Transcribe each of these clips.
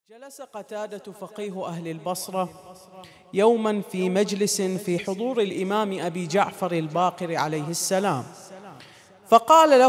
جلس قتادة فقيه أهل البصرة يوما في مجلس في حضور الإمام أبي جعفر الباقر عليه السلام، فقال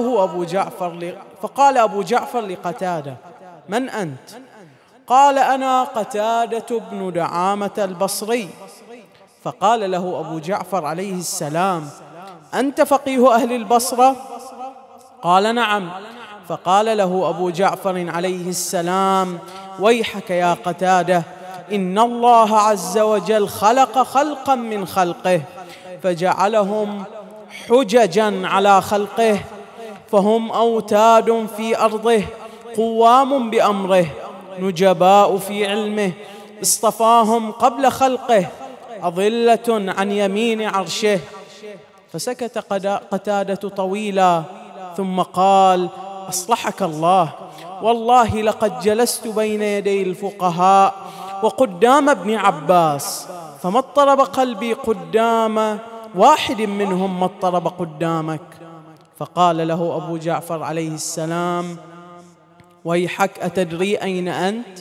أبو جعفر لقتادة: من أنت؟ قال: أنا قتادة بن دعامة البصري. فقال له أبو جعفر عليه السلام: أنت فقيه أهل البصرة؟ قال: نعم. فقال له أبو جعفر عليه السلام: ويحك يا قتادة، إن الله عز وجل خلق خلقا من خلقه فجعلهم حججا على خلقه، فهم أوتاد في أرضه قوام بأمره نجباء في علمه، اصطفاهم قبل خلقه أظلة عن يمين عرشه. فسكت قتادة طويلا ثم قال: أصلحك الله، والله لقد جلست بين يدي الفقهاء وقدام ابن عباس، فما اضطرب قلبي قدام واحد منهم ما اضطرب قدامك. فقال له أبو جعفر عليه السلام: ويحك، أتدري أين أنت؟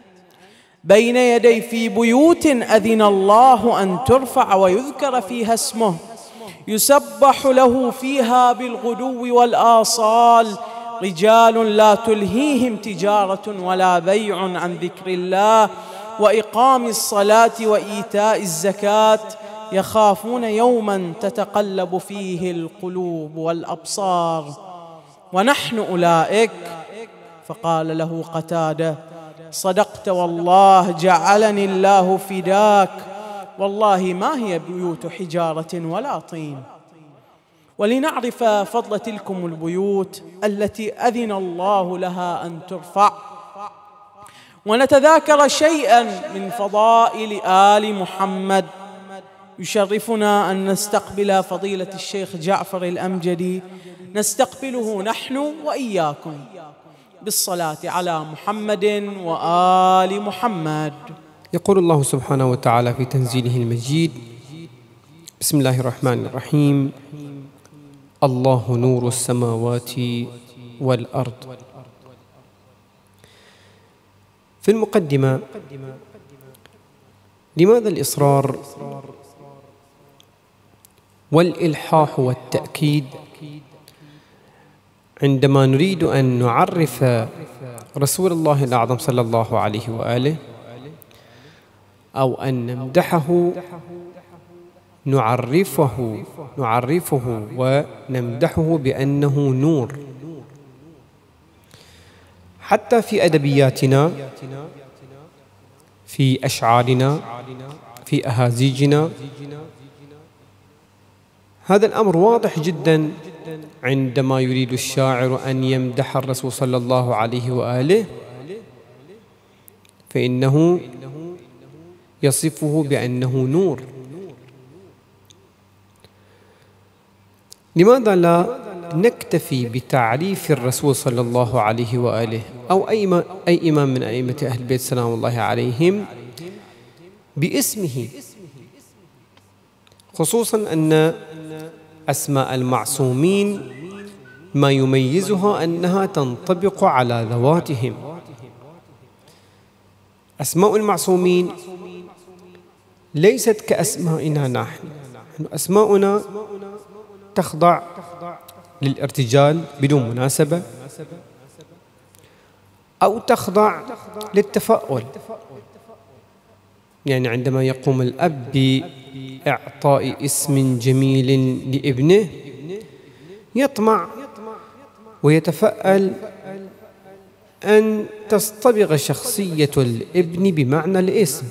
بين يدي في بيوت أذن الله أن ترفع ويذكر فيها اسمه، يسبح له فيها بالغدو والآصال رجال لا تلهيهم تجارة ولا بيع عن ذكر الله وإقام الصلاة وإيتاء الزكاة، يخافون يوما تتقلب فيه القلوب والأبصار، ونحن أولئك. فقال له قتادة: صدقت والله، جعلني الله فداك، والله ما هي بيوت حجارة ولا طين. ولنعرف فضل تلكم البيوت التي أذن الله لها أن ترفع، ونتذاكر شيئا من فضائل آل محمد، يشرفنا أن نستقبل فضيلة الشيخ جعفر الأمجدي، نستقبله نحن وإياكم بالصلاة على محمد وآل محمد. يقول الله سبحانه وتعالى في تنزيله المجيد: بسم الله الرحمن الرحيم، الله نور السماوات والأرض. في المقدمة: لماذا الإصرار والإلحاح والتأكيد عندما نريد أن نعرف رسول الله الأعظم صلى الله عليه وآله، أو أن نمدحه، نعرفه ونمدحه بأنه نور؟ حتى في أدبياتنا، في أشعارنا، في أهازيجنا، هذا الأمر واضح جدا. عندما يريد الشاعر أن يمدح الرسول صلى الله عليه وآله فإنه يصفه بأنه نور. لماذا لا نكتفي بتعريف الرسول صلى الله عليه وآله أو أي إمام من أئمة أهل البيت سلام الله عليهم باسمه، خصوصا أن أسماء المعصومين ما يميزها أنها تنطبق على ذواتهم. أسماء المعصومين ليست كأسمائنا نحن، أسماؤنا تخضع للارتجال بدون مناسبة، أو تخضع للتفاؤل. يعني عندما يقوم الأب بإعطاء اسم جميل لابنه يطمع ويتفأل أن تصطبغ شخصية الابن بمعنى الاسم.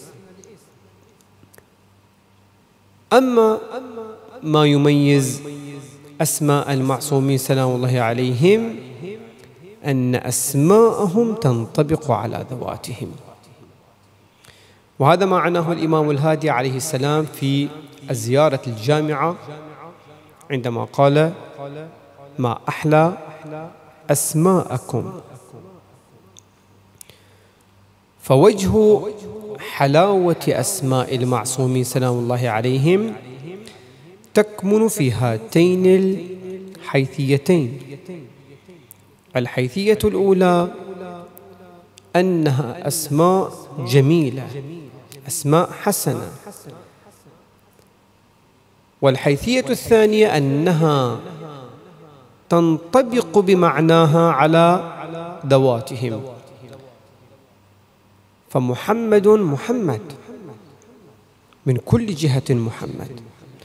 أما ما يميز أسماء المعصومين سلام الله عليهم أن أسماءهم تنطبق على ذواتهم، وهذا ما عناه الإمام الهادي عليه السلام في الزيارة الجامعة عندما قال: ما أحلى أسماءكم. فوجه حلاوة أسماء المعصومين سلام الله عليهم تكمن في هاتين الحيثيتين. الحيثية الأولى أنها أسماء جميلة، أسماء حسنة. والحيثية الثانية أنها تنطبق بمعناها على ذواتهم، فمحمد محمد من كل جهة محمد،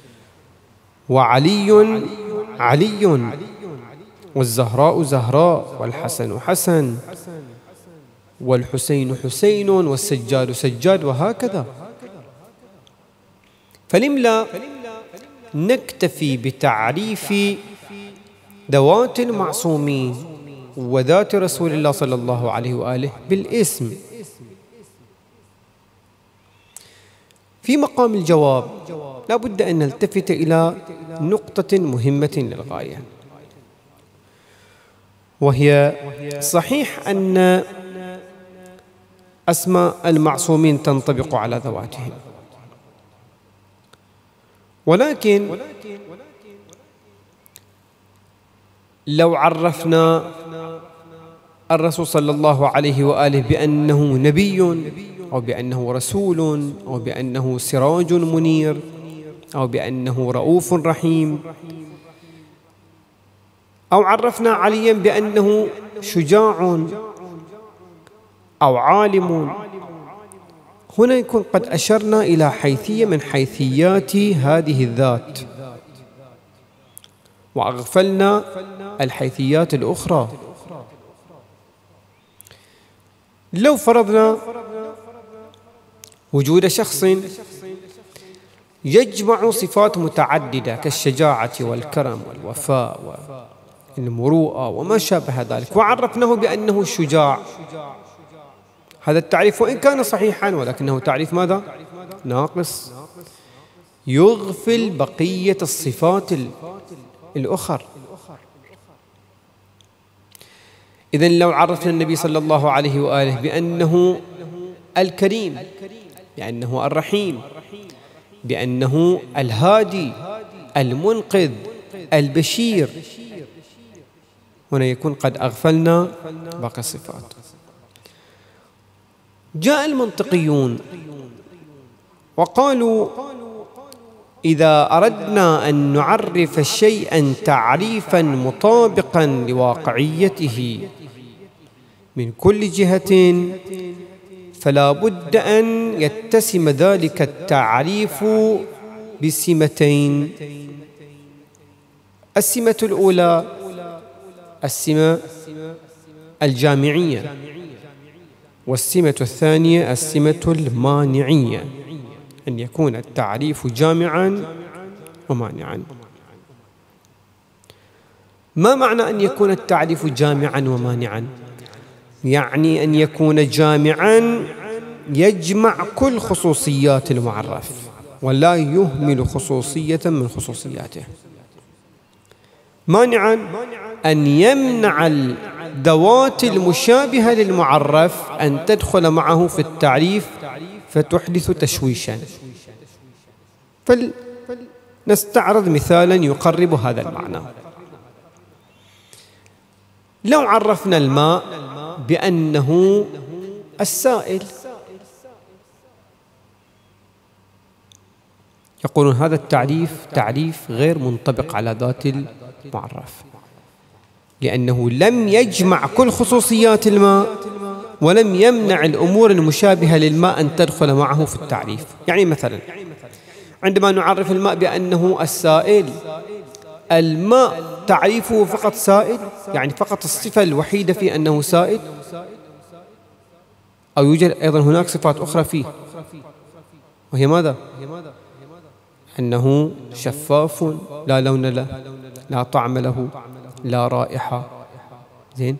وعلي علي، والزهراء زهراء، والحسن حسن، والحسين حسين، والسجاد سجاد، وهكذا. فلم لا نكتفي بتعريف ذوات المعصومين وذات رسول الله صلى الله عليه وآله بالاسم؟ في مقام الجواب لا بد أن نلتفت إلى نقطة مهمة للغاية، وهي صحيح أن أسماء المعصومين تنطبق على ذواتهم، ولكن لو عرفنا الرسول صلى الله عليه وآله بأنه نبي، أو بأنه رسول، أو بأنه سراج منير، أو بأنه رؤوف رحيم، أو عرفنا عليا بأنه شجاع أو عالم، هنا يكون قد أشرنا إلى حيثية من حيثيات هذه الذات، وأغفلنا الحيثيات الأخرى. لو فرضنا وجود شخص يجمع صفات متعددة كالشجاعة والكرم والوفاء والمروءة وما شابه ذلك، وعرفناه بأنه شجاع، هذا التعريف وإن كان صحيحا ولكنه تعريف ماذا؟ ناقص، يغفل بقية الصفات الأخرى. إذن لو عرفنا النبي صلى الله عليه وآله بأنه الكريم، بأنه الرحيم، بأنه الهادي المنقذ البشير، هنا يكون قد أغفلنا باقي الصفات. جاء المنطقيون وقالوا إذا أردنا أن نعرف شيئا تعريفا مطابقا لواقعيته من كل جهة فلا بد أن يتسم ذلك التعريف بسمتين: السمة الأولى السمة الجامعية، والسمة الثانية السمة المانعية، أن يكون التعريف جامعا ومانعا. ما معنى أن يكون التعريف جامعا ومانعا؟ يعني أن يكون جامعا يجمع كل خصوصيات المعرف ولا يهمل خصوصية من خصوصياته. مانعا أن يمنع الذوات المشابهة للمعرف أن تدخل معه في التعريف فتحدث تشويشا. فلنستعرض مثالا يقرب هذا المعنى. لو عرفنا الماء بأنه السائل، يقولون هذا التعريف تعريف غير منطبق على ذات المعرف، لأنه لم يجمع كل خصوصيات الماء ولم يمنع الأمور المشابهة للماء أن تدخل معه في التعريف. يعني مثلا عندما نعرف الماء بأنه السائل، الماء تعريفه فقط سائل، يعني فقط الصفة الوحيدة في أنه سائل، أو يوجد أيضا هناك صفات أخرى فيه، وهي ماذا؟ أنه شفاف لا لون له، لا طعم له، لا رائحة، زين،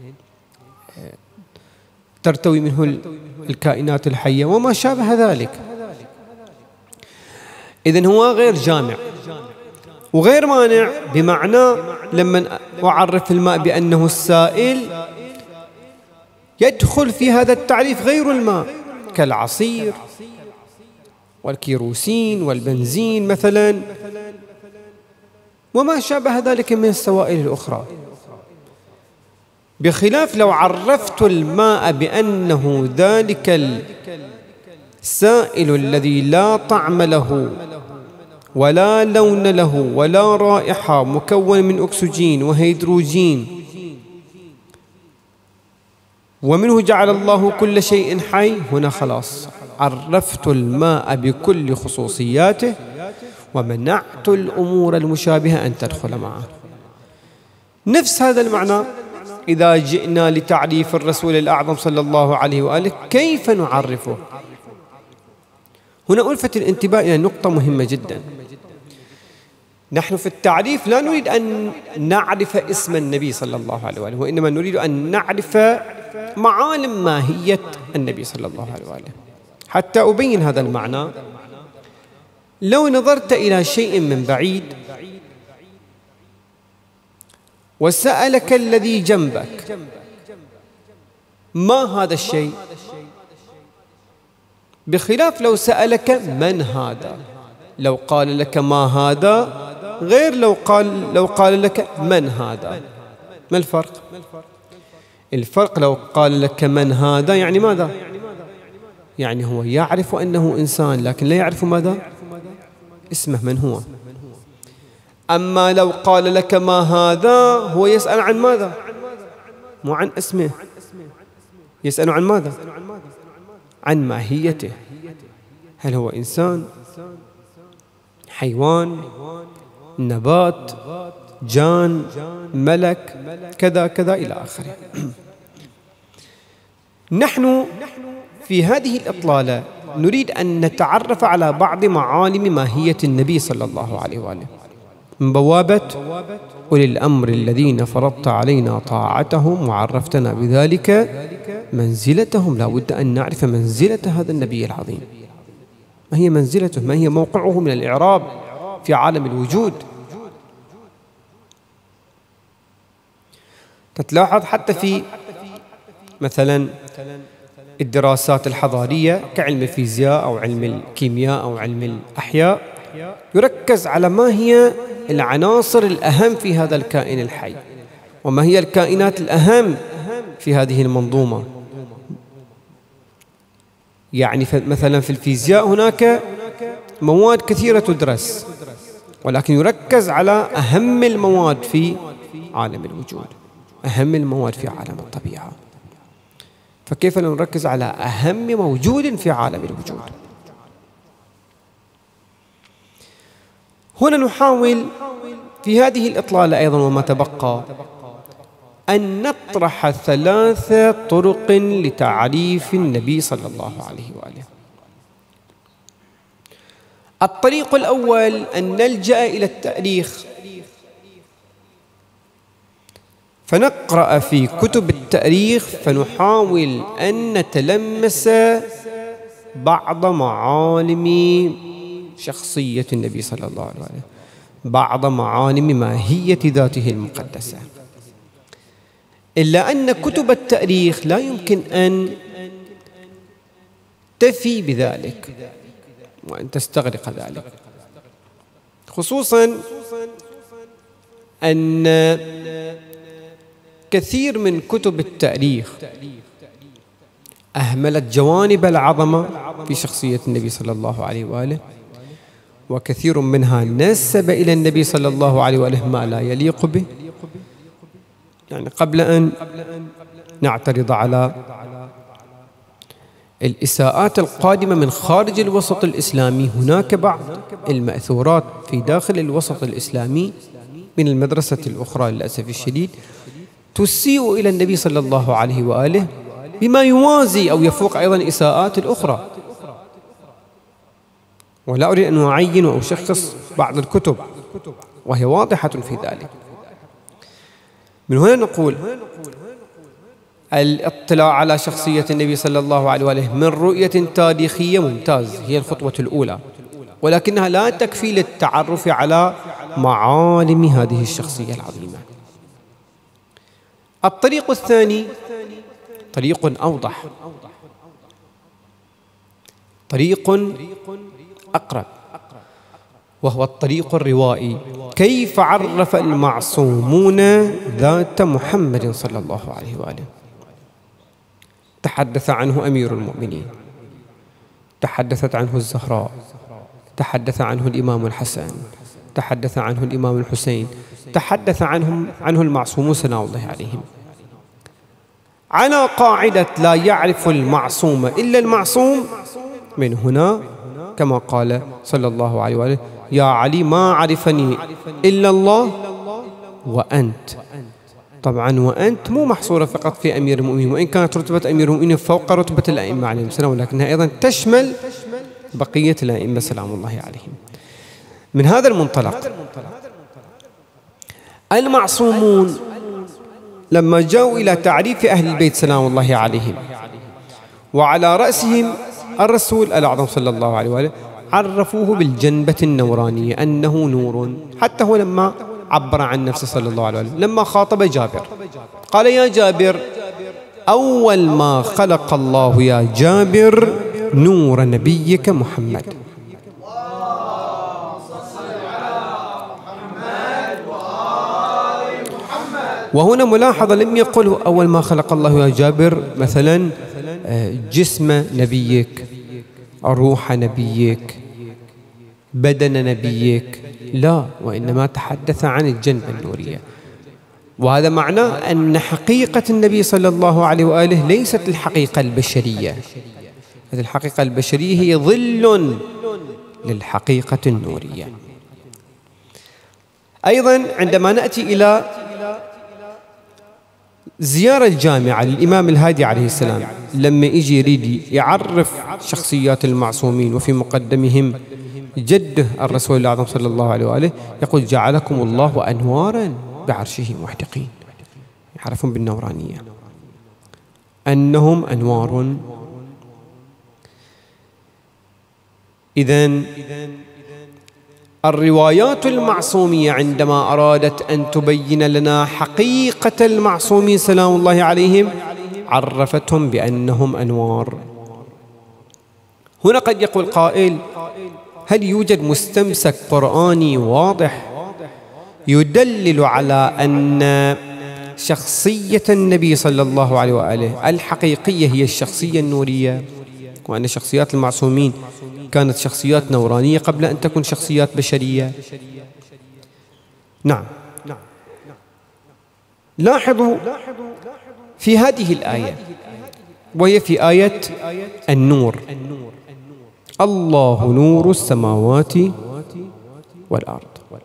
ترتوي منه الكائنات الحية وما شابه ذلك. إذن هو غير جامع وغير مانع، بمعنى لما أعرف الماء بأنه السائل يدخل في هذا التعريف غير الماء كالعصير والكيروسين والبنزين مثلا وما شابه ذلك من السوائل الأخرى. بخلاف لو عرفت الماء بأنه ذلك السائل الذي لا طعم له ولا لون له ولا رائحة، مكون من أكسجين وهيدروجين، ومنه جعل الله كل شيء حي، هنا خلاص عرفت الماء بكل خصوصياته ومنعت الأمور المشابهة أن تدخل معه. نفس هذا المعنى إذا جئنا لتعريف الرسول الأعظم صلى الله عليه وآله، كيف نعرفه؟ هنا ألفت الانتباه إلى نقطة مهمة جدا. نحن في التعريف لا نريد أن نعرف اسم النبي صلى الله عليه وآله، وإنما نريد أن نعرف معالم ماهية النبي صلى الله عليه وآله. حتى أبين هذا المعنى، لو نظرت إلى شيء من بعيد وسألك الذي جنبك ما هذا الشيء، بخلاف لو سألك من هذا، لو قال لك ما هذا غير لو قال لك من هذا. ما الفرق؟ الفرق لو قال لك من هذا يعني ماذا؟ يعني هو يعرف أنه إنسان لكن لا يعرف ماذا؟ اسمه من هو. أما لو قال لك ما هذا هو يسأل عن ماذا؟ مو عن اسمه، يسأل عن ماذا؟ عن ماهيته. هل هو إنسان، حيوان، نبات، جان، ملك، كذا كذا إلى آخره. نحن في هذه الإطلالة نريد أن نتعرف على بعض معالم ماهية النبي صلى الله عليه وآله من بوابة أولي الأمر الذين فرضت علينا طاعتهم وعرفتنا بذلك منزلتهم. لا بد أن نعرف منزلة هذا النبي العظيم، ما هي منزلته، ما هي موقعه من الإعراب في عالم الوجود. تتلاحظ حتى في مثلا الدراسات الحضارية كعلم الفيزياء أو علم الكيمياء أو علم الأحياء، يركز على ما هي العناصر الأهم في هذا الكائن الحي، وما هي الكائنات الأهم في هذه المنظومة. يعني مثلا في الفيزياء هناك مواد كثيرة تدرس، ولكن يركز على أهم المواد في عالم الوجود، أهم المواد في عالم الطبيعة. فكيف لا نركز على أهم موجود في عالم الوجود؟ هنا نحاول في هذه الإطلالة أيضا وما تبقى أن نطرح 3 طرق لتعريف النبي صلى الله عليه وآله. الطريق الأول أن نلجأ إلى التاريخ، فنقرأ في كتب التاريخ فنحاول أن نتلمس بعض معالم شخصية النبي صلى الله عليه وسلم، بعض معالم ماهية ذاته المقدسة. إلا أن كتب التاريخ لا يمكن أن تفي بذلك وأن تستغرق ذلك، خصوصا أن كثير من كتب التاريخ أهملت جوانب العظمة في شخصية النبي صلى الله عليه وآله، وكثير منها نسب إلى النبي صلى الله عليه وآله ما لا يليق به. يعني قبل أن نعترض على الإساءات القادمة من خارج الوسط الإسلامي، هناك بعض المأثورات في داخل الوسط الإسلامي من المدرسة الأخرى للأسف الشديد تسيء إلى النبي صلى الله عليه وآله بما يوازي أو يفوق أيضا إساءات الأخرى. ولا أريد أن أعين أو أشخص بعض الكتب وهي واضحة في ذلك. من هنا نقول الاطلاع على شخصية النبي صلى الله عليه وآله من رؤية تاريخية ممتاز، هي الخطوة الأولى، ولكنها لا تكفي للتعرف على معالم هذه الشخصية العظيمة. الطريق الثاني طريق أوضح، طريق أقرب، وهو الطريق الروائي. كيف عرف المعصومون ذات محمد صلى الله عليه وآله؟ تحدث عنه أمير المؤمنين، تحدثت عنه الزهراء، تحدث عنه الإمام الحسن، تحدث عنه الإمام الحسين، تحدث عنه المعصومون سلام الله عليهم، على قاعدة لا يعرف المعصوم إلا المعصوم. من هنا كما قال صلى الله عليه وآله: يا علي ما عرفني إلا الله وأنت. طبعا وأنت مو محصورة فقط في أمير المؤمنين، وإن كانت رتبة أمير المؤمنين فوق رتبة الأئمة عليهم السلام، ولكنها أيضا تشمل بقية الأئمة سلام الله عليهم. من هذا المنطلق المعصومون لما جاءوا إلى تعريف أهل البيت سلام الله عليهم، وعلى رأسهم الرسول الأعظم صلى الله عليه وآله، عرفوه بالجنبة النورانية أنه نور. حتى هو لما عبر عن نفسه صلى الله عليه وآله لما خاطب جابر قال: يا جابر، أول ما خلق الله يا جابر نور نبيك محمد. وهنا ملاحظة، لم يقل أول ما خلق الله يا جابر مثلا جسم نبيك، روح نبيك، بدن نبيك، لا، وإنما تحدث عن الجنبة النورية. وهذا معناه أن حقيقة النبي صلى الله عليه وآله ليست الحقيقة البشرية، هذه الحقيقة البشرية هي ظل للحقيقة النورية. أيضا عندما نأتي إلى زيارة جامعة للإمام الهادي عليه السلام، لما يجي يريد يعرف شخصيات المعصومين وفي مقدمهم جده الرسول الأعظم صلى الله عليه وآله، يقول: جعلكم الله أنوارا بعرشه محدقين. يعرفون بالنورانية أنهم أنوار. إذن الروايات المعصومية عندما أرادت أن تبين لنا حقيقة المعصومين سلام الله عليهم عرفتهم بأنهم أنوار. هنا قد يقول قائل: هل يوجد مستمسك قرآني واضح يدلل على أن شخصية النبي صلى الله عليه وآله الحقيقية هي الشخصية النورية، وأن شخصيات المعصومين كانت شخصيات نورانية قبل أن تكون شخصيات بشرية؟ نعم. لاحظوا في هذه الآية، وهي في آية النور: الله نور السماوات والأرض.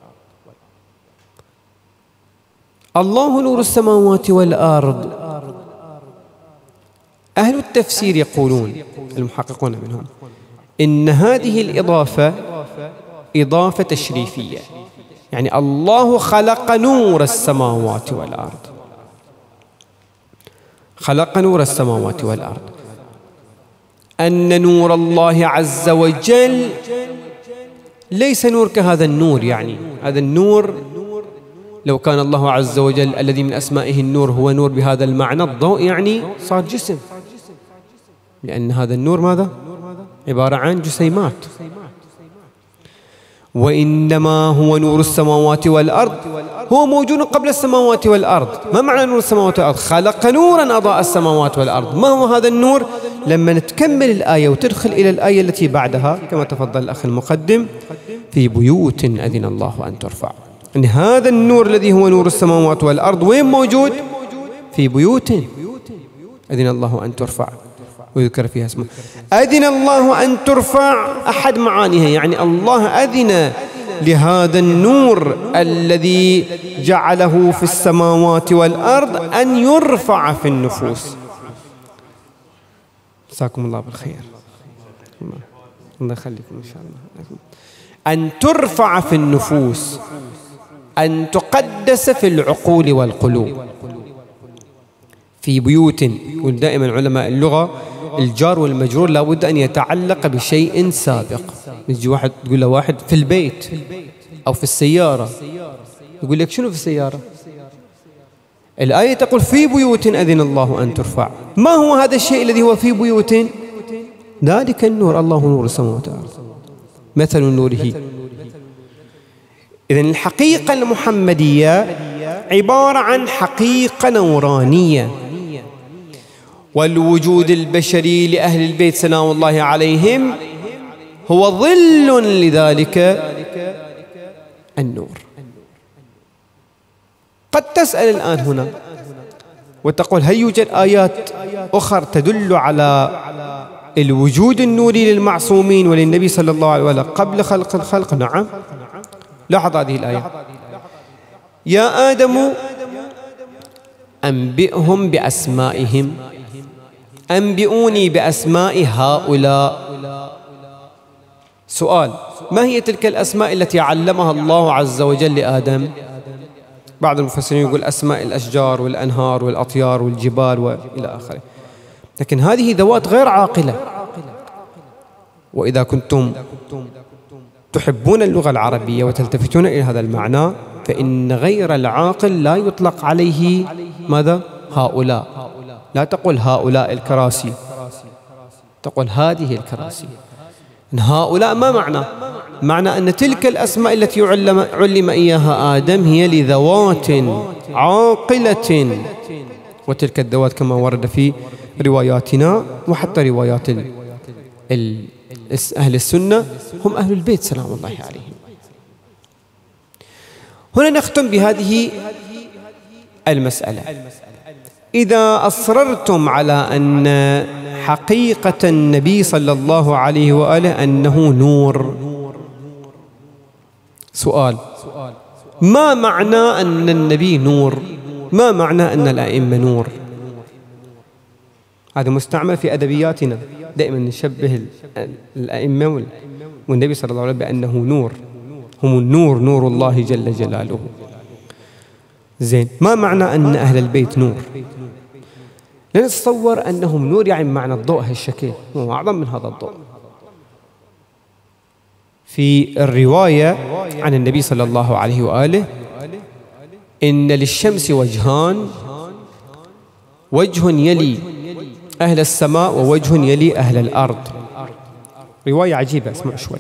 الله نور السماوات والأرض. أهل التفسير يقولون، المحققون منهم، إن هذه الإضافة إضافة تشريفية، يعني الله خلق نور السماوات والأرض، خلق نور السماوات والأرض. أن نور الله عز وجل ليس نور كهذا النور، يعني هذا النور لو كان الله عز وجل الذي من أسمائه النور هو نور بهذا المعنى الضوء، يعني صار جسم، لأن هذا النور ماذا؟ عبارة عن جسيمات. وإنما هو نور السماوات والأرض، هو موجود قبل السماوات والأرض. ما معنى نور السماوات والأرض؟ خلق نورا أضاء السماوات والأرض. ما هو هذا النور؟ لما نتكمل الآية وتدخل إلى الآية التي بعدها كما تفضل الأخ المقدم: في بيوت أذن الله أن ترفع. يعني هذا النور الذي هو نور السماوات والأرض وين موجود؟ في بيوت أذن الله أن ترفع ويذكر فيها اسمه. أذن الله أن ترفع أحد معانيها، يعني الله أذن لهذا النور الذي جعله في السماوات والأرض أن يرفع في النفوس. جزاكم الله بالخير، الله يخليكم إن شاء الله. أن ترفع في النفوس، أن تقدس في العقول والقلوب. في بيوت، ودائما علماء اللغة الجار والمجرور لابد أن يتعلق بشيء سابق. يجي واحد تقول له واحد في البيت أو في السيارة، يقول لك شنو في السيارة؟ الآية تقول في بيوت أذن الله أن ترفع. ما هو هذا الشيء الذي هو في بيوت؟ ذلك النور، الله نور السماوات والأرض. مثل نوره إذن الحقيقة المحمدية عبارة عن حقيقة نورانية، والوجود البشري لأهل البيت سلام الله عليهم هو ظل لذلك النور. قد تسأل الآن هنا وتقول هل يوجد آيات أخرى تدل على الوجود النوري للمعصومين وللنبي صلى الله عليه وسلم قبل خلق الخلق؟ نعم. لاحظ هذه الآية: يا آدم أنبئهم بأسمائهم، أنبئوني بأسماء هؤلاء. سؤال: ما هي تلك الأسماء التي علمها الله عز وجل لآدم؟ بعض المفسرين يقول أسماء الأشجار والأنهار والأطيار والجبال وإلى آخره، لكن هذه ذوات غير عاقلة. وإذا كنتم تحبون اللغة العربية وتلتفتون إلى هذا المعنى، فإن غير العاقل لا يطلق عليه ماذا؟ هؤلاء. لا تقول هؤلاء الكراسي، تقول هذه الكراسي. هؤلاء ما معنى؟ معنى أن تلك الأسماء التي علم إياها آدم هي لذوات عاقلة، وتلك الذوات كما ورد في رواياتنا وحتى روايات أهل السنة هم أهل البيت سلام الله عليهم. هنا نختم بهذه المسألة: إذا أصررتم على أن حقيقة النبي صلى الله عليه وآله أنه نور، سؤال: ما معنى أن النبي نور؟ ما معنى أن الأئمة نور؟ هذا مستعمل في أدبياتنا، دائما نشبه الأئمة والنبي صلى الله عليه وسلم بأنه نور، هم النور، نور الله جل جلاله. زين، ما معنى أن أهل البيت نور؟ لنتصور أنهم نور يعني معنى الضوء هالشكل، هو أعظم من هذا الضوء. في الرواية عن النبي صلى الله عليه وآله: إن للشمس وجهان، وجه يلي أهل السماء ووجه يلي أهل الأرض. رواية عجيبة، اسمع شوي.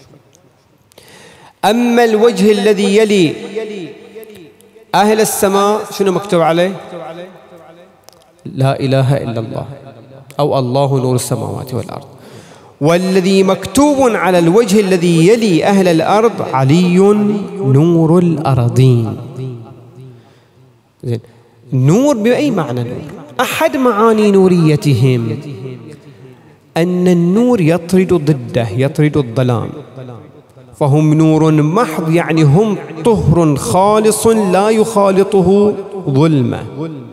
أما الوجه الذي يلي أهل السماء شنو مكتوب عليه؟ لا إله إلا الله، أو الله نور السماوات والأرض. والذي مكتوب على الوجه الذي يلي أهل الأرض: علي نور الأرضين. زين، نور بأي معنى نور؟ أحد معاني نوريتهم أن النور يطرد ضده، يطرد الظلام، فهم نور محض، يعني هم طهر خالص لا يخالطه ظلمة،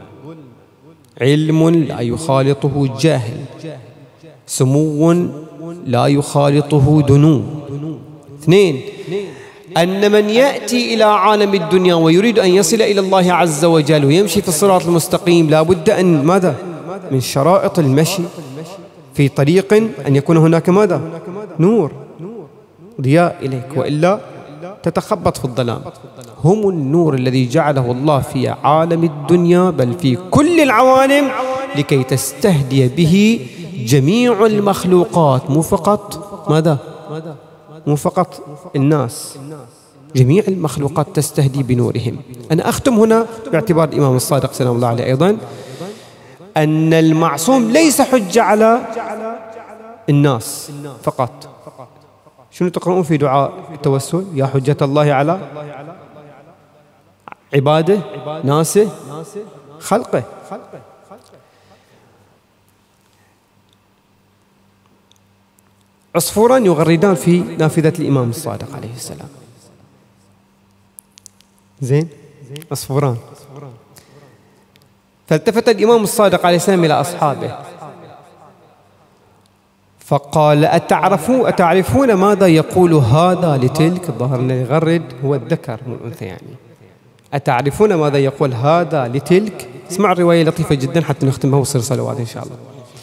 علم لا يخالطه جاهل، سمو لا يخالطه دنو. اثنين: أن من يأتي إلى عالم الدنيا ويريد أن يصل إلى الله عز وجل ويمشي في الصراط المستقيم، لا بد أن ماذا؟ من شرائط المشي في طريق أن يكون هناك ماذا؟ نور، ضياء إليك، وإلا تتخبط في الظلام. هم النور الذي جعله الله في عالم الدنيا بل في كل العوالم لكي تستهدي به جميع المخلوقات، مو فقط ماذا؟ مو فقط الناس، جميع المخلوقات تستهدي بنورهم. أنا أختم هنا باعتبار الإمام الصادق سلام الله عليه أيضا أن المعصوم ليس حجة على الناس فقط. شنو تقرؤون في دعاء التوسل؟ يا حجة الله على عباده، ناسه، خلقه. عصفوران يغردان في نافذة الإمام الصادق عليه السلام. زين، عصفوران. فالتفت الإمام الصادق عليه السلام إلى أصحابه فقال: أتعرفون ماذا يقول هذا لتلك؟ الظاهر أن يغرد هو الذكر مو الأنثى يعني. أتعرفون ماذا يقول هذا لتلك؟ اسمع الرواية لطيفة جدا حتى نختمها وصير صلوات إن شاء الله.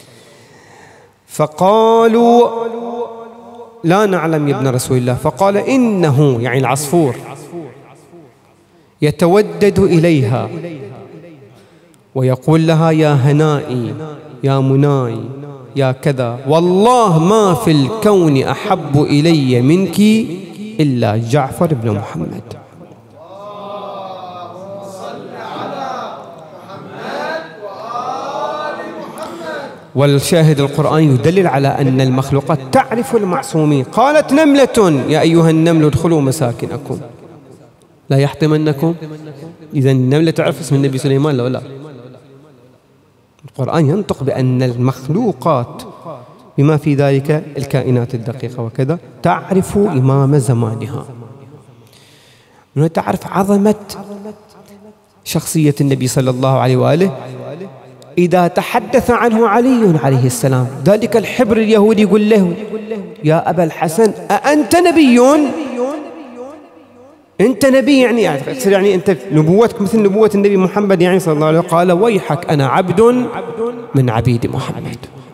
فقالوا: لا نعلم يا ابن رسول الله. فقال: إنه يعني العصفور يتودد إليها ويقول لها: يا هنائي، يا مناي، يا كذا، والله ما في الكون أحب إلي منك إلا جعفر بن محمد. والشاهد القرآن يدلل على أن المخلوقات تعرف المعصومين. قالت نملة يا أيها النمل ادخلوا مساكنكم لا يحطمنكم. إذا النملة تعرف اسم النبي سليمان لا لا؟ القرآن ينطق بأن المخلوقات بما في ذلك الكائنات الدقيقة وكذا تعرف إمام زمانها، تعرف عظمة شخصية النبي صلى الله عليه وآله. إذا تحدث عنه علي عليه السلام ذلك الحبر اليهودي يقول له يا أبا الحسن أأنت نبي؟ أنت نبي يعني أنت نبوتك مثل نبوة النبي محمد يعني صلى الله عليه وسلم. قال ويحك أنا عبد من عبيد محمد،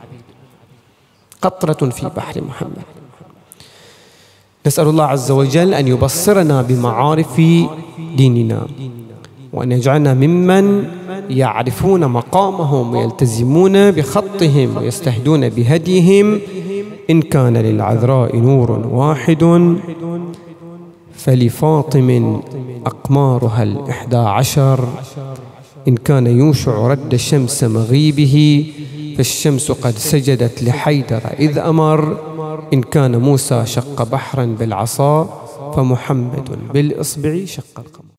قطرة في بحر محمد. نسأل الله عز وجل أن يبصرنا بمعارف ديننا، وأن يجعلنا ممن يعرفون مقامهم ويلتزمون بخطهم ويستهدون بهديهم. إن كان للعذراء نور واحد فلفاطم أقمارها 11. إن كان يوشع رد شمس مغيبه فالشمس قد سجدت لحيدر إذ أمر. إن كان موسى شق بحرا بالعصا فمحمد بالإصبع شق القمر.